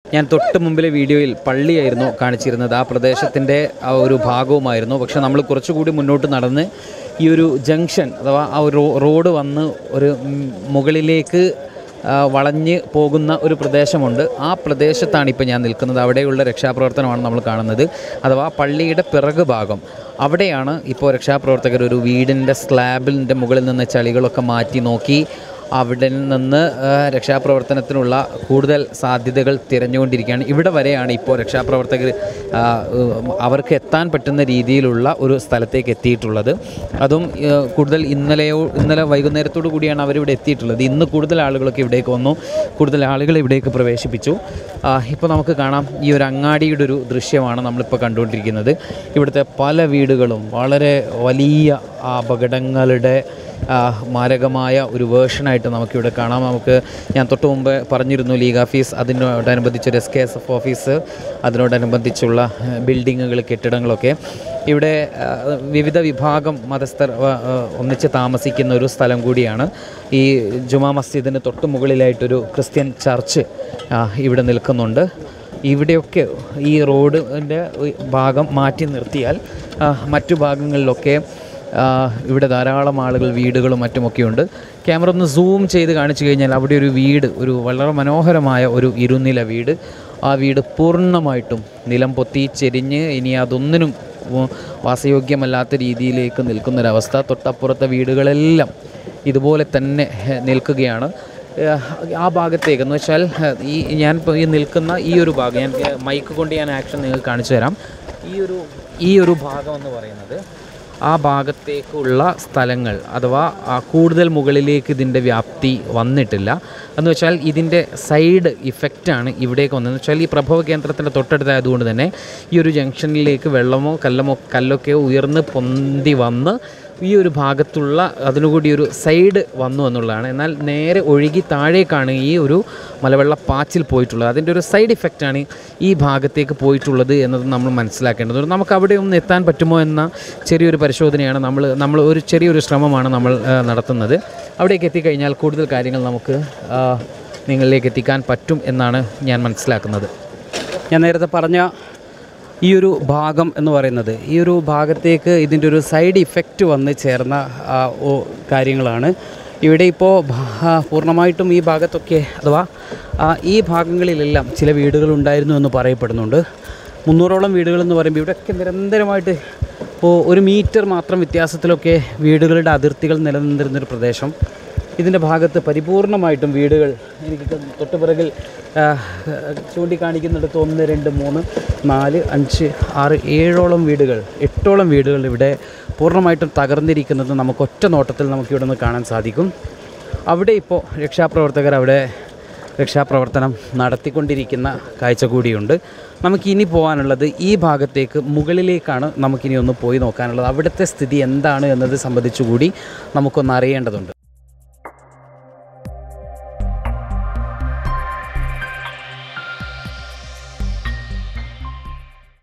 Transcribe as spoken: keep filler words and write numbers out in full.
ഞാൻ തൊട്ട് മുമ്പിലെ വീഡിയോയിൽ പള്ളിയായിരുന്നു കാണിച്ചിരുന്നത്. ആ പ്രദേശത്തിൻ്റെ ആ ഒരു ഭാഗവുമായിരുന്നു. പക്ഷേ നമ്മൾ കുറച്ചുകൂടി മുന്നോട്ട് നടന്ന് ഈ ഒരു ജംഗ്ഷൻ അഥവാ ആ ഒരു റോഡ് വന്ന് ഒരു മുകളിലേക്ക് വളഞ്ഞ് പോകുന്ന ഒരു പ്രദേശമുണ്ട്. ആ പ്രദേശത്താണ് ഇപ്പോൾ ഞാൻ നിൽക്കുന്നത്. അവിടെയുള്ള രക്ഷാപ്രവർത്തനമാണ് നമ്മൾ കാണുന്നത്. അഥവാ പള്ളിയുടെ പിറകു ഭാഗം അവിടെയാണ് ഇപ്പോൾ രക്ഷാപ്രവർത്തകർ ഒരു വീടിൻ്റെ സ്ലാബിൻ്റെ മുകളിൽ നിന്ന് ചളികളൊക്കെ മാറ്റി നോക്കി അവിടെ നിന്ന് രക്ഷാപ്രവർത്തനത്തിനുള്ള കൂടുതൽ സാധ്യതകൾ തിരഞ്ഞുകൊണ്ടിരിക്കുകയാണ്. ഇവിടെ വരെയാണ് ഇപ്പോൾ രക്ഷാപ്രവർത്തകർ അവർക്ക് എത്താൻ പറ്റുന്ന രീതിയിലുള്ള ഒരു സ്ഥലത്തേക്ക് എത്തിയിട്ടുള്ളത്. അതും കൂടുതൽ ഇന്നലെയോ ഇന്നലെ വൈകുന്നേരത്തോടു കൂടിയാണ് അവരിവിടെ എത്തിയിട്ടുള്ളത്. ഇന്ന് കൂടുതൽ ആളുകളൊക്കെ ഇവിടേക്ക് വന്നു, കൂടുതൽ ആളുകൾ ഇവിടേക്ക് പ്രവേശിപ്പിച്ചു. ഇപ്പോൾ നമുക്ക് കാണാം, ഈ ഒരു അങ്ങാടിയുടെ ഒരു ദൃശ്യമാണ് നമ്മളിപ്പോൾ കണ്ടുകൊണ്ടിരിക്കുന്നത്. ഇവിടുത്തെ പല വീടുകളും വളരെ വലിയ അപകടങ്ങളുടെ മാരകമായ ഒരു വേർഷനായിട്ട് നമുക്കിവിടെ കാണാം. നമുക്ക് ഞാൻ തൊട്ട് മുമ്പ് പറഞ്ഞിരുന്നു ലീഗ് ഓഫീസ്, അതിനോടനുബന്ധിച്ചൊരു S K S F office, അതിനോടനുബന്ധിച്ചുള്ള ബിൽഡിങ്ങുകൾ, കെട്ടിടങ്ങളൊക്കെ. ഇവിടെ വിവിധ വിഭാഗം മതസ്ഥർ ഒന്നിച്ച് താമസിക്കുന്ന ഒരു സ്ഥലം കൂടിയാണ്. ഈ ജുമാ മസ്ജിദിന് തൊട്ട് മുകളിലായിട്ടൊരു ക്രിസ്ത്യൻ ചർച്ച് ഇവിടെ നിൽക്കുന്നുണ്ട്. ഇവിടെയൊക്കെ ഈ റോഡിൻ്റെ ഭാഗം മാറ്റി നിർത്തിയാൽ മറ്റു ഭാഗങ്ങളിലൊക്കെ ഇവിടെ ധാരാളം ആളുകൾ, വീടുകളും മറ്റുമൊക്കെയുണ്ട്. ക്യാമറ ഒന്ന് സൂം ചെയ്ത് കാണിച്ചു കഴിഞ്ഞാൽ അവിടെ ഒരു വീട്, ഒരു വളരെ മനോഹരമായ ഒരു ഇരുനില വീട്. ആ വീട് പൂർണ്ണമായിട്ടും നിലം പൊത്തി ചെരിഞ്ഞ് ഇനി അതൊന്നിനും വാസയോഗ്യമല്ലാത്ത രീതിയിലേക്ക് നിൽക്കുന്നൊരവസ്ഥ. തൊട്ടപ്പുറത്തെ വീടുകളെല്ലാം ഇതുപോലെ തന്നെ നിൽക്കുകയാണ്. ആ ഭാഗത്തേക്ക് എന്ന് വെച്ചാൽ ഈ ഞാൻ ഇപ്പോൾ ഈ നിൽക്കുന്ന ഈ ഒരു ഭാഗം, ഞാൻ മൈക്ക് കൊണ്ട് ഞാൻ ആക്ഷൻ നിങ്ങൾക്ക് കാണിച്ചു തരാം. ഈ ഒരു ഈ ഒരു ഭാഗം എന്ന് പറയുന്നത് ആ ഭാഗത്തേക്കുള്ള സ്ഥലങ്ങൾ അഥവാ കൂടുതൽ മുകളിലേക്ക് ഇതിൻ്റെ വ്യാപ്തി വന്നിട്ടില്ല. എന്ന് വെച്ചാൽ ഇതിൻ്റെ സൈഡ് ഇഫക്റ്റാണ് ഇവിടേക്ക് വന്നതെന്ന് വെച്ചാൽ ഈ പ്രഭവ കേന്ദ്രത്തിൻ്റെ തൊട്ടടുത്തായതുകൊണ്ട് തന്നെ ഈ ഒരു ജംഗ്ഷനിലേക്ക് വെള്ളമോ കല്ലമോ കല്ലൊക്കെ ഉയർന്ന് പൊന്തി വന്ന് ഈ ഒരു ഭാഗത്തുള്ള അതിനുകൂടി ഒരു സൈഡ് വന്നു എന്നുള്ളതാണ്. എന്നാൽ നേരെ ഒഴുകി താഴേക്കാണ് ഈ ഒരു മലവെള്ളപ്പാച്ചിൽ പോയിട്ടുള്ളത്. അതിൻ്റെ ഒരു സൈഡ് ഇഫക്റ്റാണ് ഈ ഭാഗത്തേക്ക് പോയിട്ടുള്ളത് എന്നത് നമ്മൾ മനസ്സിലാക്കേണ്ടത്. നമുക്ക് അവിടെ ഒന്ന് എത്താൻ പറ്റുമോ എന്ന ചെറിയൊരു പരിശോധനയാണ് നമ്മൾ നമ്മൾ ഒരു ചെറിയൊരു ശ്രമമാണ് നമ്മൾ നടത്തുന്നത്. അവിടേക്ക് എത്തിക്കഴിഞ്ഞാൽ കൂടുതൽ കാര്യങ്ങൾ നമുക്ക് നിങ്ങളിലേക്ക് എത്തിക്കാൻ പറ്റും എന്നാണ് ഞാൻ മനസ്സിലാക്കുന്നത്. ഞാൻ നേരത്തെ പറഞ്ഞ ഈ ഒരു ഭാഗം എന്ന് പറയുന്നത് ഈ ഒരു ഭാഗത്തേക്ക് ഇതിൻ്റെ ഒരു സൈഡ് ഇഫക്റ്റ് വന്ന് ചേർന്ന കാര്യങ്ങളാണ്. ഇവിടെ ഇപ്പോൾ പൂർണ്ണമായിട്ടും ഈ ഭാഗത്തൊക്കെ അഥവാ ഈ ഭാഗങ്ങളിലെല്ലാം ചില വീടുകളുണ്ടായിരുന്നു എന്ന് പറയപ്പെടുന്നുണ്ട്. മുന്നൂറോളം വീടുകളെന്ന് പറയുമ്പോൾ ഇവിടെയൊക്കെ നിരന്തരമായിട്ട് ഇപ്പോൾ ഒരു മീറ്റർ മാത്രം വ്യത്യാസത്തിലൊക്കെ വീടുകളുടെ അതിർത്തികൾ നിലനിന്നിരുന്നൊരു പ്രദേശം. ഇതിൻ്റെ ഭാഗത്ത് പരിപൂർണമായിട്ടും വീടുകൾ എനിക്ക് തൊട്ടുപിറകിൽ ചൂണ്ടിക്കാണിക്കുന്നിടത്ത് ഒന്ന് രണ്ട് മൂന്ന് നാല് അഞ്ച് ആറ് ഏഴോളം വീടുകൾ എട്ടോളം വീടുകൾ ഇവിടെ പൂർണ്ണമായിട്ടും തകർന്നിരിക്കുന്നത് നമുക്ക് ഒറ്റ നോട്ടത്തിൽ നമുക്കിവിടെ നിന്ന് കാണാൻ സാധിക്കും. അവിടെ ഇപ്പോൾ രക്ഷാപ്രവർത്തകർ അവിടെ രക്ഷാപ്രവർത്തനം നടത്തിക്കൊണ്ടിരിക്കുന്ന കാഴ്ച കൂടിയുണ്ട്. നമുക്കിനി പോകാനുള്ളത് ഈ ഭാഗത്തേക്ക് മുകളിലേക്കാണ്. നമുക്കിനി ഒന്ന് പോയി നോക്കാനുള്ളത്. അവിടുത്തെ സ്ഥിതി എന്താണ് എന്നത് സംബന്ധിച്ചുകൂടി നമുക്കൊന്ന് അറിയേണ്ടതുണ്ട്.